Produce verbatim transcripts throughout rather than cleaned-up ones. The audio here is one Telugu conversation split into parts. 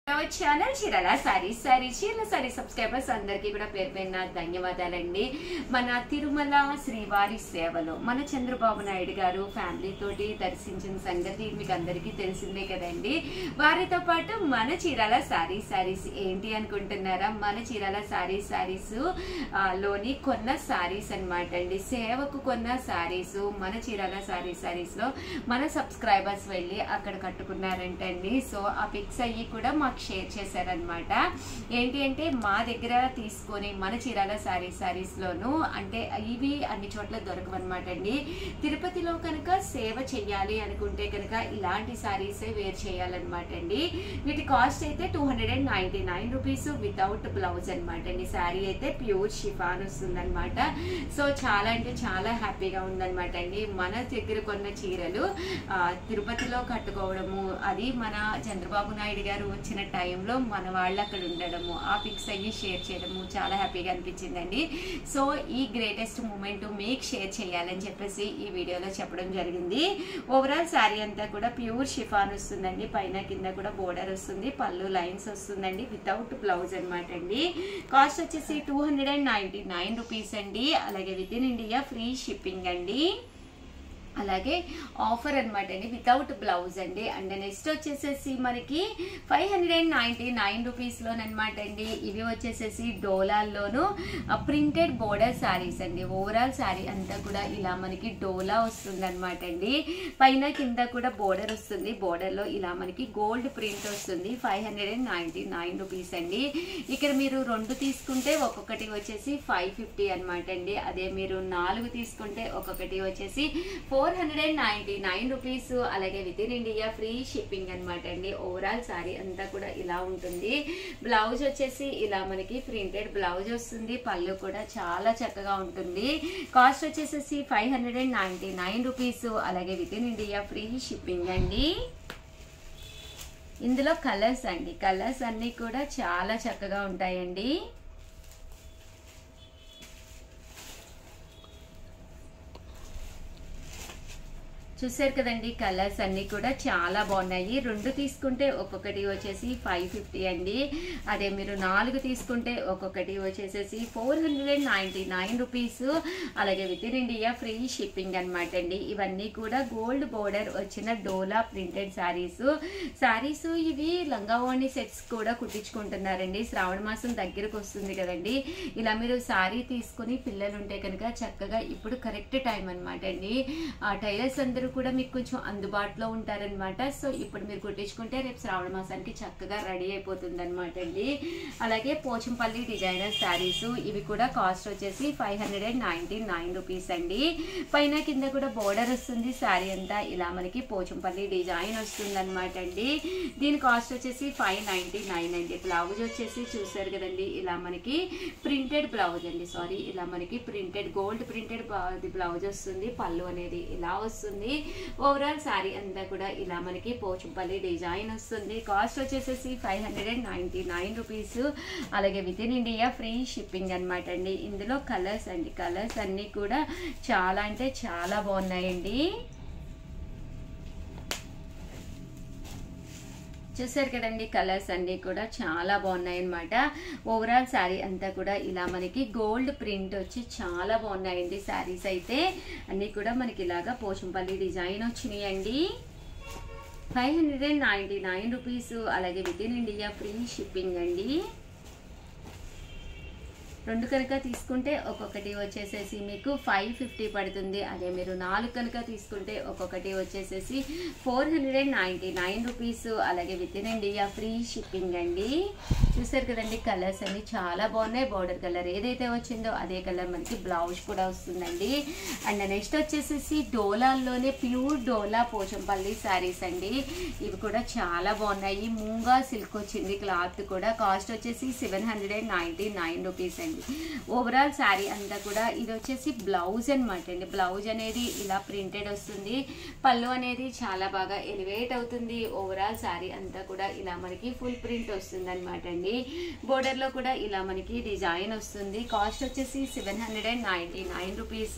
ఛానల్ చీరల సారీ సారీ చీరల సారీ సబ్స్క్రైబర్స్ అందరికీ కూడా పేరు పేరున ధన్యవాదాలండి. మన తిరుమల శ్రీవారి సేవలో మన చంద్రబాబు నాయుడు గారు ఫ్యామిలీ తోటి దర్శించిన సంగతి మీకు అందరికీ తెలిసిందే కదండి. వారితో పాటు మన చీరల సారీ సారీస్ ఏంటి అనుకుంటున్నారా? మన చీరల సారీ సారీస్ లోని కొన్న సారీస్ అనమాట అండి. సేవకు కొన్న సారీస్ మన చీరల సారీ సారీస్ లో మన సబ్స్క్రైబర్స్ వెళ్ళి అక్కడ కట్టుకున్నారంటండి. సో ఆ పిక్స్ అయ్యి కూడా మాకు షేర్ చేశారనమాట. ఏంటి అంటే మా దగ్గర తీసుకొని మన చీరాల సారీ సారీస్ లోను అంటే ఇవి అన్ని చోట్ల దొరకవన్నమాట అండి. తిరుపతిలో కనుక సేవ చెయ్యాలి అనుకుంటే కనుక ఇలాంటి సారీసే వేర్ చేయాలన్నమాట అండి. వీటి కాస్ట్ అయితే two hundred and ninety nine rupees without blouse అనమాట అండి. శారీ అయితే ప్యూర్ షిఫాన్ వస్తుందన్నమాట. సో చాలా అంటే చాలా హ్యాపీగా ఉందన్నమాట అండి. మన దగ్గర కొన్న చీరలు తిరుపతిలో కట్టుకోవడము, అది మన చంద్రబాబు నాయుడు గారు వచ్చిన టైంలో మన వాళ్ళు అక్కడ ఉండడము, ఆ పిక్స్ అయ్యి షేర్ చేయడము చాలా హ్యాపీగా అనిపించిందండి. సో ఈ గ్రేటెస్ట్ మూమెంట్ మీకు షేర్ చేయాలని చెప్పేసి ఈ వీడియోలో చెప్పడం జరిగింది. ఓవరాల్ శారీ అంతా కూడా ప్యూర్ షిఫాన్ వస్తుందండి. పైన కింద కూడా బోర్డర్ వస్తుంది, పళ్ళు లైన్స్ వస్తుందండి, వితౌట్ బ్లౌజ్ అనమాట అండి. కాస్ట్ వచ్చేసి two hundred and ninety nine rupees అండి. అలాగే within India free shipping అండి. అలాగే ఆఫర్ అనమాట అండి, వితౌట్ బ్లౌజ్ అండి. అండ్ నెక్స్ట్ వచ్చేసేసి మనకి five hundred and ninety nine రూపీస్లోనమాట అండి. ఇవి వచ్చేసేసి డోలాల్లోను ప్రింటెడ్ బోర్డర్ శారీస్ అండి. ఓవరాల్ శారీ అంతా కూడా ఇలా మనకి డోలా వస్తుంది అనమాట అండి. పైన కింద కూడా బోర్డర్ వస్తుంది, బోర్డర్లో ఇలా మనకి గోల్డ్ ప్రింట్ వస్తుంది. Five hundred and ninety nine rupees అండి. ఇక్కడ మీరు రెండు తీసుకుంటే ఒక్కొక్కటి వచ్చేసి ఫైవ్ ఫిఫ్టీ అనమాట అండి. అదే మీరు నాలుగు తీసుకుంటే ఒక్కొక్కటి వచ్చేసి four hundred and ninety nine rupees. అలాగే within India free shipping అనమాట అండి. ఓవరాల్ శారీ అంతా కూడా ఇలా ఉంటుంది. బ్లౌజ్ వచ్చేసి ఇలా మనకి ప్రింటెడ్ బ్లౌజ్ వస్తుంది, పళ్ళు కూడా చాలా చక్కగా ఉంటుంది. కాస్ట్ వచ్చేసేసి five hundred and ninety nine rupees. అలాగే within India free shipping అండి. ఇందులో కలర్స్ అండి, కలర్స్ అన్నీ కూడా చాలా చక్కగా ఉంటాయండి. చూసారు కదండి, కలర్స్ అన్ని కూడా చాలా బాగున్నాయి. రెండు తీసుకుంటే ఒక్కొక్కటి వచ్చేసి ఫైవ్ ఫిఫ్టీ అండి. అదే మీరు నాలుగు తీసుకుంటే ఒక్కొక్కటి వచ్చేసేసి four hundred and ninety nine rupees. అలాగే within India free shipping అనమాట అండి. ఇవన్నీ కూడా గోల్డ్ బోర్డర్ వచ్చిన డోలా ప్రింటెడ్ శారీస్. శారీస్ ఇవి లంగావోణి సెట్స్ కూడా కుట్టించుకుంటున్నారండి. శ్రావణ మాసం దగ్గరకు వస్తుంది కదండి. ఇలా మీరు శారీ తీసుకుని పిల్లలు ఉంటే కనుక చక్కగా ఇప్పుడు కరెక్ట్ టైం అనమాట అండి. ఆ టైలర్స్ అందరూ కూడా మీకు కొంచెం అందుబాటులో ఉంటారనమాట. సో ఇప్పుడు మీరు కుట్టించుకుంటే రేపు శ్రావణ మాసానికి చక్కగా రెడీ అయిపోతుంది అనమాట అండి. అలాగే పోచంపల్లి డిజైనర్ శారీస్ ఇవి కూడా కాస్ట్ వచ్చేసి five hundred and ninety nine rupees అండి. పైన కింద కూడా బోర్డర్ వస్తుంది, శారీ అంతా ఇలా మనకి పోచంపల్లి డిజైన్ వస్తుంది అనమాట అండి. దీని కాస్ట్ వచ్చేసి ఫైవ్ నైన్టీ నైన్ అండి. బ్లౌజ్ వచ్చేసి చూసారు కదండి, ఇలా మనకి ప్రింటెడ్ బ్లౌజ్ అండి. సారీ ఇలా మనకి ప్రింటెడ్ గోల్డ్ ప్రింటెడ్ బ్లౌజ్ వస్తుంది, పళ్ళు అనేది ఇలా వస్తుంది. ఓవరాల్ శారీ అంతా కూడా ఇలా మనకి పోచంపల్లి డిజైన్ వస్తుంది. కాస్ట్ వచ్చేసేసి five hundred and ninety nine rupees. అలాగే within India free shipping అనమాట అండి. ఇందులో కలర్స్ అండి, కలర్స్ అన్నీ కూడా చాలా అంటే చాలా బాగున్నాయండి. చూసారు కదండి, కలర్స్ అన్నీ కూడా చాలా బాగున్నాయి అనమాట. ఓవరాల్ శారీ అంతా కూడా ఇలా మనకి గోల్డ్ ప్రింట్ వచ్చి చాలా బాగున్నాయండి. శారీస్ అయితే అన్నీ కూడా మనకి ఇలాగా పోచంపల్లి డిజైన్ వచ్చినాయండి. Five hundred and ninety nine rupees. అలాగే within India free shipping అండి. రెండు కనుక తీసుకుంటే ఒక్కొక్కటి వచ్చేసేసి మీకు ఫైవ్ ఫిఫ్టీ పడుతుంది. అదే మీరు నాలుగు కనుక తీసుకుంటే ఒక్కొక్కటి వచ్చేసేసి four hundred and ninety nine rupees. అలాగే within India free shipping అండి. చూసారు కదండి, కలర్స్ అన్ని చాలా బాగున్నాయి. బార్డర్ కలర్ ఏదైతే వచ్చిందో అదే కలర్ మనకి బ్లౌజ్ కూడా వస్తుందండి. అండ్ నెక్స్ట్ వచ్చేసేసి డోలాల్లోనే ప్యూర్ డోలా పోచంపల్లి శారీస్ అండి. ఇవి కూడా చాలా బాగున్నాయి. మూంగా సిల్క్ వచ్చింది క్లాత్ కూడా. కాస్ట్ వచ్చేసి seven hundred and ninety nine rupees అండి. ఓవరాల్ శారీ అంతా కూడా ఇది వచ్చేసి బ్లౌజ్ అనమాట అండి. బ్లౌజ్ అనేది ఇలా ప్రింటెడ్ వస్తుంది, పళ్ళు అనేది చాలా బాగా ఎలివేట్ అవుతుంది. ఓవరాల్ శారీ అంతా కూడా ఇలా మనకి ఫుల్ ప్రింట్ వస్తుంది అనమాట అండి. బోర్డర్ లో కూడా ఇలా మనకి డిజైన్ వస్తుంది. కాస్ట్ వచ్చేసి seven hundred and ninety nine rupees.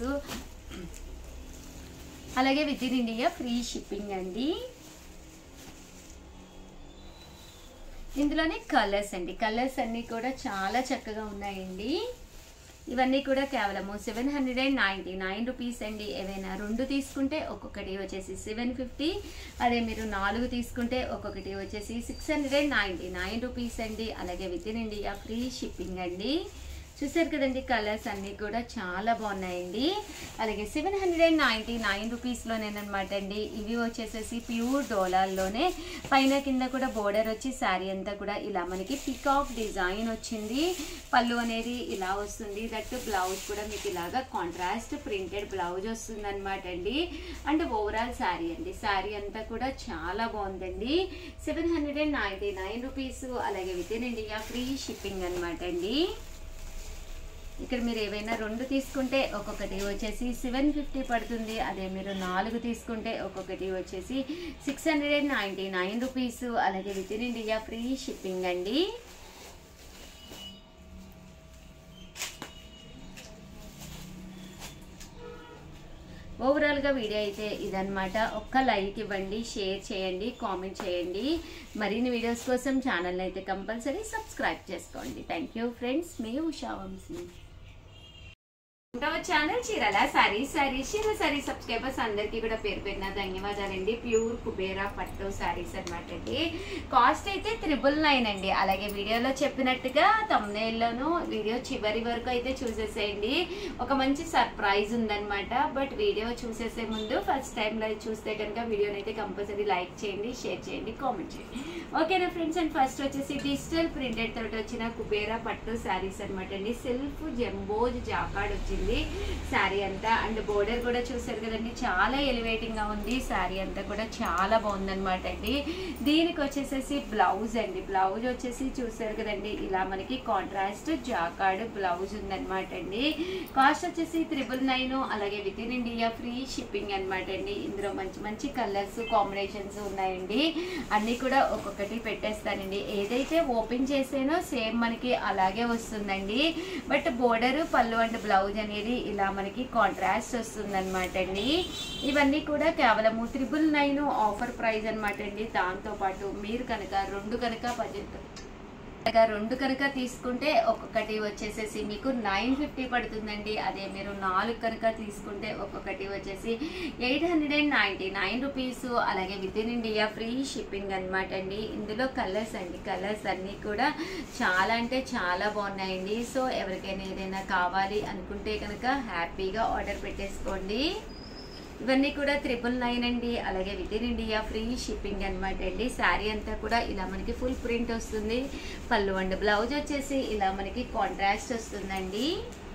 అలాగే within India free shipping అండి. ఇందులోనే కలర్స్ అండి, కలర్స్ అన్నీ కూడా చాలా చక్కగా ఉన్నాయండి. ఇవన్నీ కూడా కేవలము seven hundred and ninety nine rupees అండి. ఏవైనా రెండు తీసుకుంటే ఒక్కొక్కటి వచ్చేసి సెవెన్ ఫిఫ్టీ, అదే మీరు నాలుగు తీసుకుంటే ఒక్కొక్కటి వచ్చేసి six hundred and ninety nine rupees అండి. అలాగే within India free shipping అండి. చూసారు కదండి, కలర్స్ అన్నీ కూడా చాలా బాగున్నాయండి. అలాగే seven hundred and ninety nine రూపీస్లోనేనమాట అండి. ఇవి వచ్చేసేసి ప్యూర్ డోలాల్లోనే పైన కింద కూడా బోర్డర్ వచ్చి శారీ అంతా కూడా ఇలా మనకి పికాక్ డిజైన్ వచ్చింది. పళ్ళు అనేది ఇలా వస్తుంది. దట్ బ్లౌజ్ కూడా మీకు ఇలాగా కాంట్రాస్ట్ ప్రింటెడ్ బ్లౌజ్ వస్తుంది అనమాట అండి. అండ్ ఓవరాల్ శారీ అండి, శారీ అంతా కూడా చాలా బాగుందండి. Seven hundred and ninety nine rupees అలాగే within India free shipping అనమాట అండి. ఇక్కడ మీరు ఏవైనా రెండు తీసుకుంటే ఒక్కొక్కటి వచ్చేసి సెవెన్ ఫిఫ్టీ పడుతుంది. అదే మీరు నాలుగు తీసుకుంటే ఒక్కొక్కటి వచ్చేసి six hundred and ninety nine rupees అలాగే within India free shipping అండి. ఓవరాల్గా వీడియో అయితే ఇదనమాట. ఒక్క లైక్ ఇవ్వండి, షేర్ చేయండి, కామెంట్ చేయండి. మరిన్ని వీడియోస్ కోసం ఛానల్ అయితే కంపల్సరీ సబ్స్క్రైబ్ చేసుకోండి. థ్యాంక్ యూ ఫ్రెండ్స్, మీ ఉషా వంశీ. ఛానల్ చీరల సారీ సారీ చీర సారీ సబ్స్క్రైబర్స్ అందరికీ కూడా పేరు పేరున ధన్యవాదాలండి. ప్యూర్ కుబేరా పట్టు సారీస్ అనమాట అండి. కాస్ట్ అయితే త్రిబుల్ నైన్ అండి. అలాగే వీడియోలో చెప్పినట్టుగా తమ్నేల్లోనూ వీడియో చివరి వరకు అయితే చూసేసేయండి. ఒక మంచి సర్ప్రైజ్ ఉందనమాట. బట్ వీడియో చూసేసే ముందు ఫస్ట్ టైం లైక్ చూస్తే కనుక వీడియోని అయితే కంపల్సరీ లైక్ చేయండి, షేర్ చేయండి, కామెంట్ చేయండి. ఓకేనా ఫ్రెండ్స్. అండ్ ఫస్ట్ వచ్చేసి డిజిటల్ ప్రింటెడ్ తోటి వచ్చిన కుబేరా పట్టు సారీస్ అనమాట అండి. సెల్ఫ్ జంబోజ్ జాకార్డ్ వచ్చింది శారీ అంతా. అండ్ బోర్డర్ కూడా చూసారు కదండి, చాలా ఎలివేటింగ్ గా ఉంది. శారీ అంతా కూడా చాలా బాగుందనమాట అండి. దీనికి వచ్చేసేసి బ్లౌజ్ అండి, బ్లౌజ్ వచ్చేసి చూసారు కదండి ఇలా మనకి కాంట్రాస్ట్ జాకార్డ్ బ్లౌజ్ ఉందనమాట అండి. కాస్ట్ వచ్చేసి త్రిబుల్ నైన్ అలాగే within India free shipping అనమాట అండి. ఇందులో మంచి మంచి కలర్స్ కాంబినేషన్స్ ఉన్నాయండి. అన్ని కూడా ఒక్కొక్కటి పెట్టేస్తానండి. ఏదైతే ఓపెన్ చేసానో సేమ్ మనకి అలాగే వస్తుందండి. బట్ బోర్డర్ పళ్ళు అండ్ బ్లౌజ్ అనేది ఇలా మనకి కాంట్రాస్ట్ వస్తుంది అనమాట అండి. ఇవన్నీ కూడా కేవలము త్రిబుల్ నైన్ ఆఫర్ ప్రైస్ అనమాట అండి. దాంతో పాటు మీరు కనుక రెండు కనుక బడ్జెట్ రెండు కనుక తీసుకుంటే ఒక్కొక్కటి వచ్చేసేసి మీకు నైన్ ఫిఫ్టీ పడుతుందండి. అదే మీరు నాలుగు కనుక తీసుకుంటే ఒక్కొక్కటి వచ్చేసి eight hundred and ninety nine rupees అలాగే within India free shipping అనమాట అండి. ఇందులో కలర్స్ అండి, కలర్స్ అన్నీ కూడా చాలా అంటే చాలా బాగున్నాయండి. సో ఎవరికైనా ఏదైనా కావాలి అనుకుంటే కనుక హ్యాపీగా ఆర్డర్ పెట్టేసుకోండి. ఇవన్నీ కూడా త్రిబుల్ నైన్ అండి. అలాగే within India free shipping అనమాట అండి. శారీ అంతా కూడా ఇలా మనకి ఫుల్ ప్రింట్ వస్తుంది. పళ్ళు అండ్ బ్లౌజ్ వచ్చేసి ఇలా మనకి కాంట్రాస్ట్ వస్తుందండి.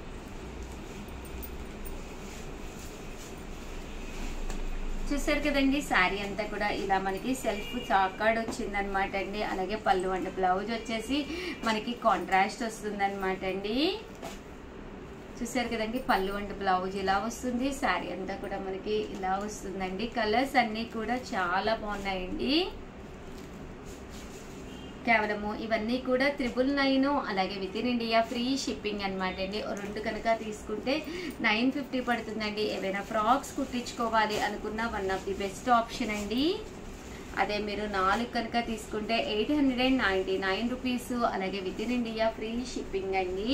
చూసారు కదండి, శారీ అంతా కూడా ఇలా మనకి సెల్ఫ్ జాకార్డ్ వచ్చిందనమాట అండి. అలాగే పళ్ళు అండ్ బ్లౌజ్ వచ్చేసి మనకి కాంట్రాస్ట్ వస్తుందన్నమాట అండి. చూసారు కదండి, పళ్ళు అండ్ బ్లౌజ్ ఇలా వస్తుంది. శారీ అంతా కూడా మనకి ఇలా వస్తుందండి. కలర్స్ అన్నీ కూడా చాలా బాగున్నాయండి. కేవలము ఇవన్నీ కూడా త్రిబుల్ నైన్ అలాగే within India free shipping అనమాట అండి. రెండు కనుక తీసుకుంటే నైన్ ఫిఫ్టీ పడుతుందండి. ఏవైనా ఫ్రాక్స్ కుట్టించుకోవాలి అనుకున్న one of the best option అండి. అదే మీరు నాలుగు కనుక తీసుకుంటే eight hundred and ninety nine rupees అలాగే within India free shipping అండి.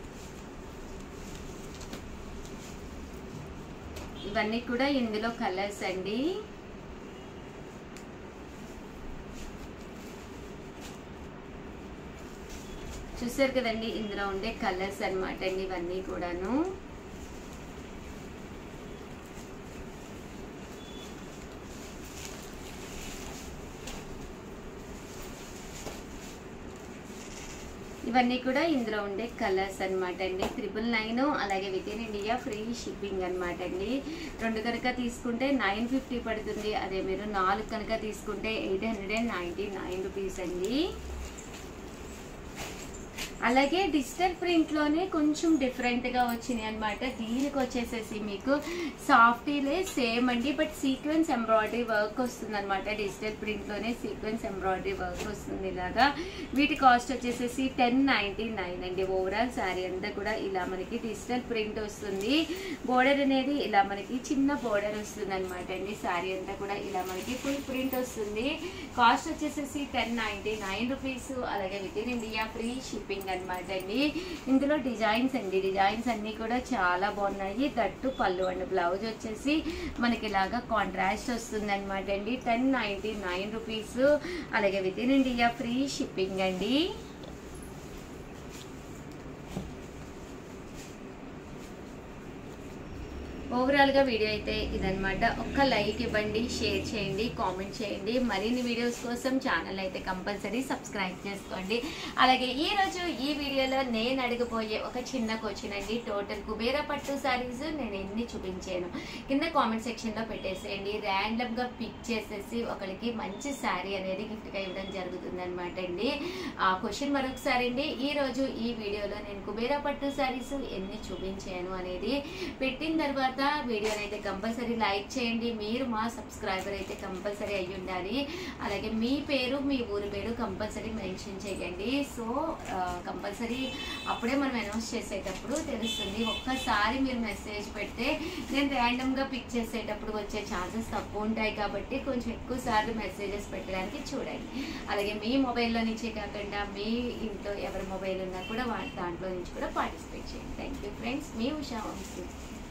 ఇవన్నీ కూడా ఇందులో కలర్స్ అండి. చూసారు కదండి, ఇందులో ఉండే కలర్స్ అనమాట అండి ఇవన్నీ కూడాను. ఇవన్నీ కూడా ఇందులో ఉండే కలర్స్ అనమాట అండి. త్రిబుల్ నైన్ అలాగే within India free shipping అనమాట అండి. రెండు కనుక తీసుకుంటే నైన్ ఫిఫ్టీ పడుతుంది. అదే మీరు నాలుగు కనుక తీసుకుంటే eight hundred and ninety nine rupees అండి. అలాగే డిజిటల్ ప్రింట్లోనే కొంచెం డిఫరెంట్గా వచ్చినాయి అనమాట. దీనికి వచ్చేసేసి మీకు సాఫ్టీలే సేమ్ అండి, బట్ సీక్వెన్స్ ఎంబ్రాయిడరీ వర్క్ వస్తుంది అనమాట. డిజిటల్ ప్రింట్లోనే సీక్వెన్స్ ఎంబ్రాయిడరీ వర్క్ వస్తుంది ఇలాగా. వీటి కాస్ట్ వచ్చేసేసి టెన్ నైంటీ నైన్ అండి. ఓవరాల్ శారీ అంతా కూడా ఇలా మనకి డిజిటల్ ప్రింట్ వస్తుంది. బోర్డర్ అనేది ఇలా మనకి చిన్న బోర్డర్ వస్తుంది అనమాట అండి. శారీ అంతా కూడా ఇలా మనకి ఫుల్ ప్రింట్ వస్తుంది. కాస్ట్ వచ్చేసేసి టెన్ నైంటీ నైన్ రూపీస్. అలాగే within India free shipping అనమాట అండి. ఇందులో డిజైన్స్ అండి, డిజైన్స్ అన్నీ కూడా చాలా బాగున్నాయి. దట్టు పళ్ళు అండ్ బ్లౌజ్ వచ్చేసి మనకి ఇలాగా కాంట్రాస్ట్ వస్తుంది అనమాట అండి. Ten ninety nine rupees. అలాగే within India free shipping అండి. ఓవరాల్గా వీడియో అయితే ఇదనమాట. ఒక్క లైక్ ఇవ్వండి, షేర్ చేయండి, కామెంట్ చేయండి. మరిన్ని వీడియోస్ కోసం ఛానల్ అయితే కంపల్సరీ సబ్స్క్రైబ్ చేసుకోండి. అలాగే ఈరోజు ఈ వీడియోలో నేను అడిగిపోయే ఒక చిన్న క్వశ్చన్ అండి. టోటల్ కుబేర పట్టు శారీస్ నేను ఎన్ని చూపించాను కింద కామెంట్ సెక్షన్లో పెట్టేసేయండి. ర్యాండమ్గా పిక్ చేసేసి ఒకరికి మంచి శారీ అనేది గిఫ్ట్గా ఇవ్వడం జరుగుతుంది అనమాట అండి. ఆ క్వశ్చన్ మరొకసారి అండి, ఈరోజు ఈ వీడియోలో నేను కుబేర పట్టు శారీస్ ఎన్ని చూపించాను అనేది పెట్టిన తర్వాత వీడియోని అయితే కంపల్సరీ లైక్ చేయండి. మీరు మా సబ్స్క్రైబర్ అయితే కంపల్సరీ అయ్యి ఉండాలి. అలాగే మీ పేరు, మీ ఊరి పేరు కంపల్సరీ మెన్షన్ చేయండి. సో కంపల్సరీ అప్పుడే మనం అనౌన్స్ చేసేటప్పుడు తెలుస్తుంది. ఒక్కసారి మీరు మెసేజ్ పెడితే నేను ర్యాండమ్గా పిక్ చేసేటప్పుడు వచ్చే ఛాన్సెస్ తక్కువ ఉంటాయి కాబట్టి కొంచెం ఎక్కువ సార్లు మెసేజెస్ పెట్టడానికి చూడండి. అలాగే మీ మొబైల్లో నుంచే కాకుండా మీ ఇంట్లో ఎవరి మొబైల్ ఉన్నా కూడా దాంట్లో నుంచి కూడా పార్టిసిపేట్ చేయండి. Thank you friends. మీ ఉషా వంశీ.